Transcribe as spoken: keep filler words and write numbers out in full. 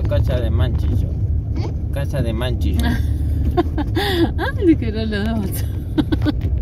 casa de manchillo. ¿Eh? Casa de manchillo. Ah, dijeron los dos.